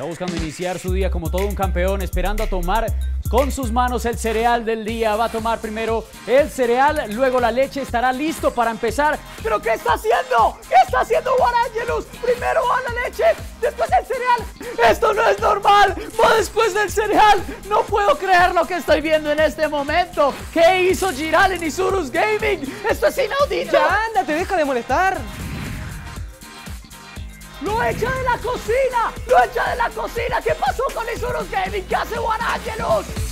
Está buscando iniciar su día como todo un campeón, esperando a tomar con sus manos el cereal del día. Va a tomar primero el cereal, luego la leche. Estará listo para empezar. ¿Pero qué está haciendo? ¿Qué está haciendo Juan Angelus? Primero va la leche, después el cereal. Esto no es normal. Va después del cereal. No puedo creer lo que estoy viendo en este momento. ¿Qué hizo Giral en Isurus Gaming? Esto es inaudito. Ya ándate, deja de molestar. ¡Lo echa de la cocina! ¡Lo echa de la cocina! ¿Qué pasó con Isurus Gaming? ¿Qué hace Juan Angelus?